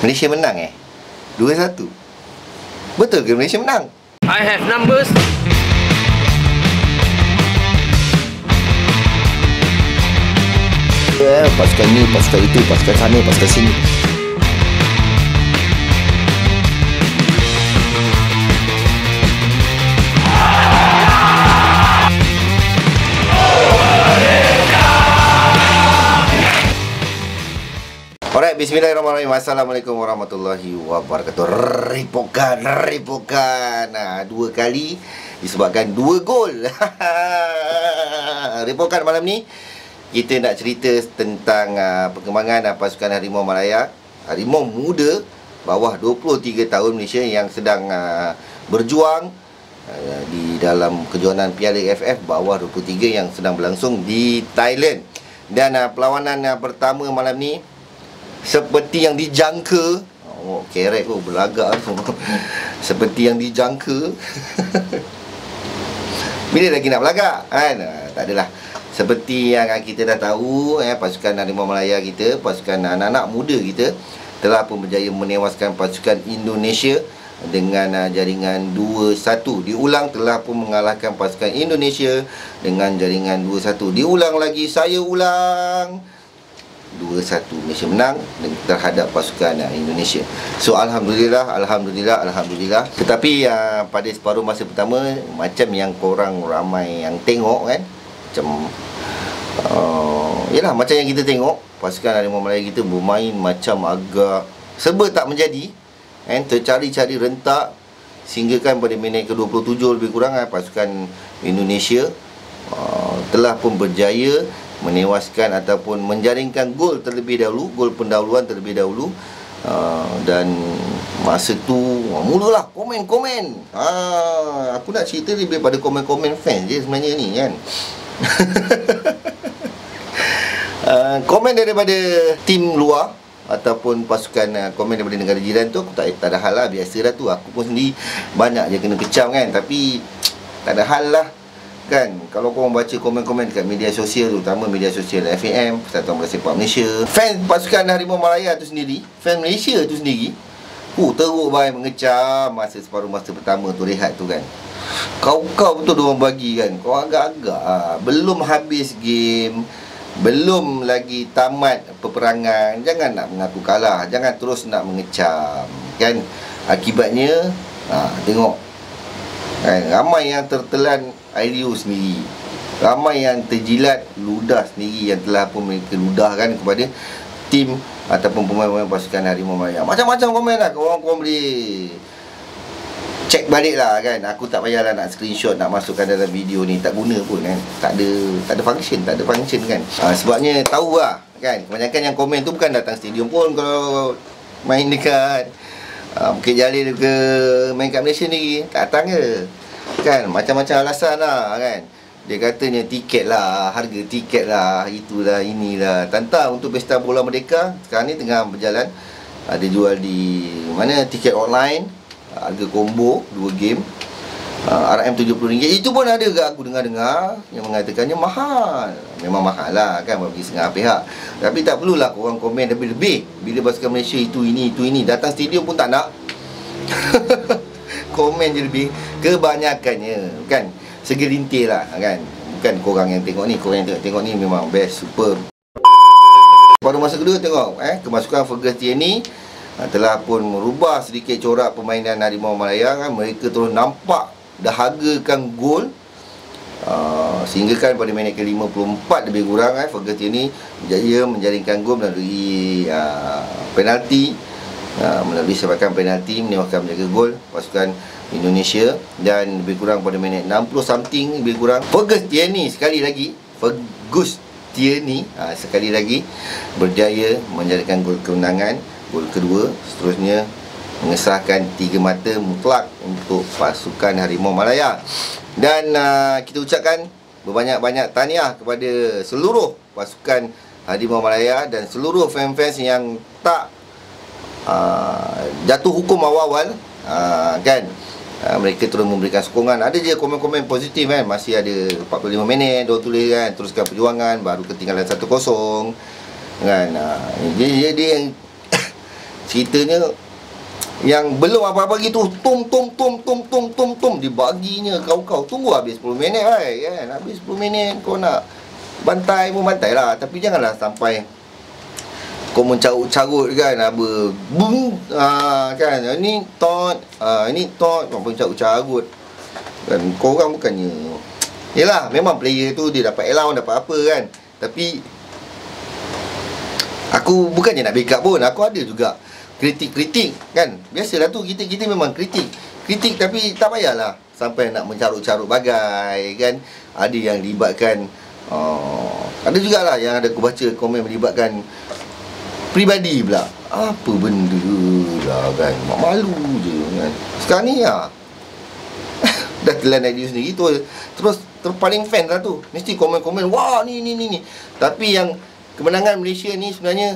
Malaysia menang 2-1. Betul ke Malaysia menang? I have numbers. Pasukan ni, pasukan itu, pasukan sana, pasukan sini. Alright, bismillahirrahmanirrahim. Assalamualaikum warahmatullahi wabarakatuh. Ripokan. Dua kali disebabkan 2 gol. Ripokan malam ni kita nak cerita tentang perkembangan pasukan Harimau Malaya, Harimau muda bawah 23 tahun Malaysia yang sedang berjuang di dalam kejohanan Piala AFF bawah 23 yang sedang berlangsung di Thailand. Dan perlawanan pertama malam ni seperti yang dijangka, kerek tu berlagak tu. Seperti yang dijangka. Bila lagi nak berlagak kan? Tak adalah. Seperti yang kita dah tahu, pasukan Harimau Malaya kita, pasukan anak-anak muda kita telah pun berjaya menewaskan pasukan Indonesia dengan jaringan 2-1. Diulang, telah pun mengalahkan pasukan Indonesia dengan jaringan 2-1. Diulang lagi, saya ulang, 2-1 Malaysia menang terhadap pasukan Indonesia. So Alhamdulillah. Tetapi pada separuh masa pertama, macam yang korang ramai yang tengok kan, macam yalah, macam yang kita tengok, pasukan Harimau Malaya kita bermain macam agak serba tak menjadi kan, tercari-cari rentak sehinggakan pada minit ke-27 lebih kurang pasukan Indonesia telah pun berjaya menewaskan ataupun menjaringkan gol terlebih dahulu, gol pendahuluan terlebih dahulu. Dan masa tu mulalah komen-komen. Aku nak cerita lebih pada komen-komen fans je sebenarnya ni kan. Komen daripada tim luar ataupun pasukan, komen daripada negara jiran tu aku tak ada hal lah, biasa dah tu. Aku pun sendiri banyak je kena kecam kan, tapi tak ada hal lah kan. Kalau korang baca komen-komen dekat media sosial, terutama media sosial FAM, Persatuan Bola Sepak Malaysia, fan pasukan Harimau Malaya tu sendiri, fan Malaysia tu sendiri, teruk baik mengecam masa separuh masa pertama tu, rehat tu kan. Kau betul diorang bagi kan, kau agak-agak belum habis game, belum lagi tamat peperangan, jangan nak mengaku kalah, jangan terus nak mengecam kan. Akibatnya tengok kan, ramai yang tertelan air sendiri, ramai yang terjilat ludah sendiri, yang telah pun mereka ludahkan kepada tim ataupun pemain-pemain pasukan Harimau Malaya. Macam-macam komen lah, korang boleh cek balik lah kan. Aku tak payahlah nak screenshot, nak masukkan dalam video ni, tak guna pun kan, tak ada function kan. Sebabnya tahu lah kan, kebanyakan yang komen tu bukan datang stadium pun. Kalau main dekat Bukit Jalil ke, main kat Malaysia ni, tak datang ke kan. Macam-macam alasan lah kan. Dia katanya tiket lah, harga tiket lah, itulah inilah. Tantang untuk Pesta Bola Merdeka sekarang ni tengah berjalan, ada jual di mana, tiket online, harga combo 2 game, RM70. Itu pun ada ke aku dengar-dengar yang mengatakannya mahal. Memang mahal lah kan bagi setengah pihak. Tapi tak perlulah korang komen lebih-lebih. Bila pasukan Malaysia itu ini, datang stadium pun tak nak. Komen je lebih. Kebanyakannya kan segelintir lah kan. Bukan korang yang tengok ni, korang yang tengok ni memang best, super. Pada masa kedua tengok kemasukan Fergus Tierney telah pun merubah sedikit corak permainan Harimau Malaya kan. Mereka terus nampak dahagakan gol, sehingga kan pada minit ke-54 lebih kurang Fergus Tierney berjaya menjaringkan gol melalui penalti, melalui sepakan penalti, menewaskan menjaga gol pasukan Indonesia. Dan lebih kurang pada minit 60 something lebih kurang, Fergus Tierney sekali lagi berjaya menjaringkan gol kemenangan, gol kedua, seterusnya mengesahkan 3 mata mutlak untuk pasukan Harimau Malaya. Dan kita ucapkan berbanyak-banyak tahniah kepada seluruh pasukan Harimau Malaya dan seluruh fan-fans yang tak jatuh hukum awal-awal kan. Mereka terus memberikan sokongan. Ada je komen-komen positif kan. Masih ada 45 minit dia tulis kan, teruskan perjuangan, baru ketinggalan 1-0 kan. Jadi yang ceritanya yang belum apa-apa gitu, tum dibaginya kau tunggu habis 10 minit kan. Habis 10 minit kau nak bantai pun bantai lah, tapi janganlah sampai kau mencarut-carut kan, apa boom, kan ini tot kau pun carut-carut kan. Kau orang bukannya, yelah memang player tu dia dapat allowance, dapat apa kan, tapi aku bukannya nak backup pun, aku ada juga kritik kan. Biasalah tu, kita memang kritik, tapi tak payahlah sampai nak mencarut-carut bagai kan. Ada yang libatkan ada jugalah yang ada aku baca komen melibatkan pribadi pula. Apa benda lah kan, mak malu je kan. Sekarang ni dah telan idea sendiri tu, terus terpaling fan lah tu, mesti komen-komen wah ni. Tapi yang kemenangan Malaysia ni sebenarnya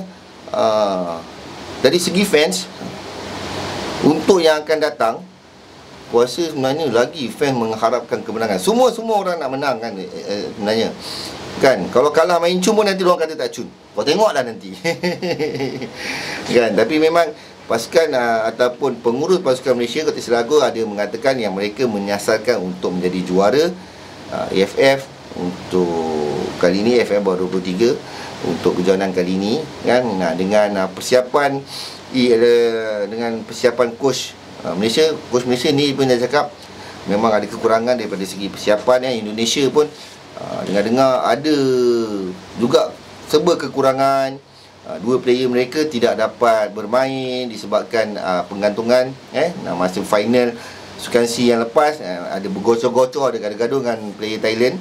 dari segi fans, untuk yang akan datang, kuasa sebenarnya lagi fans mengharapkan kemenangan. Semua orang nak menang kan, sebenarnya kan. Kalau kalah main cun pun nanti orang kata tak cun, kau tengoklah nanti kan. Tapi memang pasukan ataupun pengurus pasukan Malaysia Kota Selangor ada mengatakan yang mereka menyasarkan untuk menjadi juara AFF untuk kali ini, AFF baru 23 untuk kejohanan kali ini kan. Dengan persiapan dengan persiapan coach Malaysia ni pun dah cakap memang ada kekurangan daripada segi persiapan. Indonesia pun dengar-dengar ada juga serba kekurangan. Dua player mereka tidak dapat bermain disebabkan penggantungan masa final Sukan C yang lepas. Ada bergocor-gocor, ada gaduh-gaduh dengan player Thailand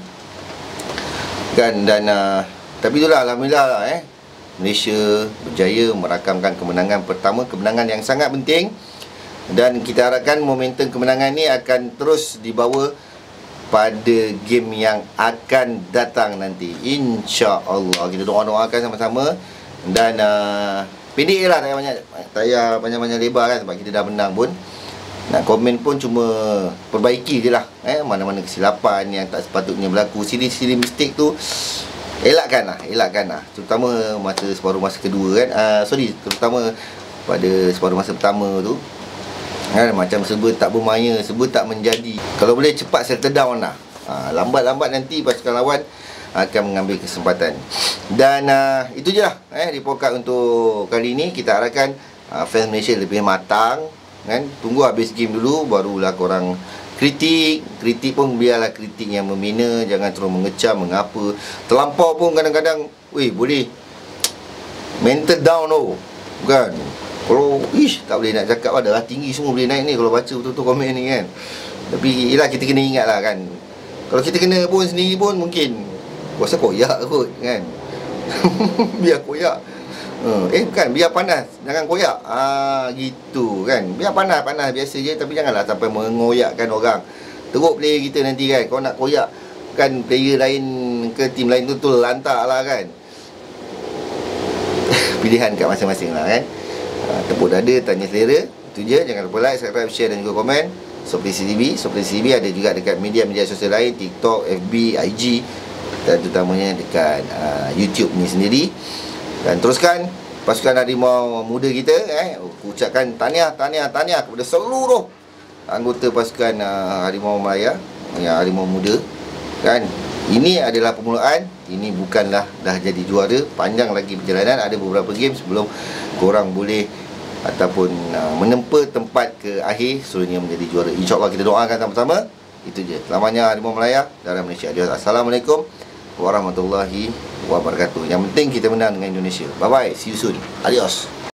kan. Dan tapi itulah, alhamdulillah lah, Malaysia berjaya merakamkan kemenangan pertama, kemenangan yang sangat penting. Dan kita harapkan momentum kemenangan ni akan terus dibawa pada game yang akan datang nanti, insya-Allah. Kita doakan sama-sama. Dan pendek je lah, tak payah banyak-banyak lebar kan, sebab kita dah menang pun. Nak komen pun cuma perbaiki je lah, mana-mana kesilapan yang tak sepatutnya berlaku, siri-siri mistake tu elakkan lah. Terutama separuh masa kedua kan, terutama pada separuh masa pertama tu kan, macam serba tak bermaya, serba tak menjadi. Kalau boleh cepat settle down lah. Lambat-lambat nanti pasukan lawan akan mengambil kesempatan. Dan itu je lah di podcast untuk kali ini. Kita harapkan fans Malaysia lebih matang kan. Tunggu habis game dulu, barulah korang kritik pun biarlah kritik yang membina, jangan terus mengecam, mengapa. Terlampau pun kadang-kadang boleh mental down kan. Kalau tak boleh nak cakap darah tinggi semua boleh naik ni kalau baca betul-betul komen ni kan. Tapi yelah, kita kena ingat lah kan, kalau kita kena pun sendiri pun mungkin rasa koyak kot kan. Biar koyak, bukan, biar panas, jangan koyak. Gitu kan. Biar panas biasa je, tapi janganlah sampai mengoyakkan orang. Teruk player kita nanti kan. Kau nak koyak kan player lain ke tim lain tu lantak lah kan. Pilihan kat masing-masing lah kan. Tepuk dada, tanya selera. Itu je. Jangan lupa like, subscribe, share dan juga komen. Sopli CCTV ada juga dekat media-media sosial lain, TikTok, FB, IG, dan terutamanya dekat YouTube ni sendiri. Dan teruskan pasukan Harimau Muda kita. Aku ucapkan tahniah kepada seluruh anggota pasukan Harimau Malaya, Harimau Muda kan. Ini adalah permulaan, ini bukanlah dah jadi juara. Panjang lagi perjalanan, ada beberapa game sebelum korang boleh ataupun menempa tempat ke akhir, seluruhnya menjadi juara. InsyaAllah kita doakan sama-sama. Itu je. Selamanya Harimau Malaya dalam Malaysia. Adios. Assalamualaikum warahmatullahi wabarakatuh. Yang penting kita menang dengan Indonesia. Bye bye, see you soon. Adios.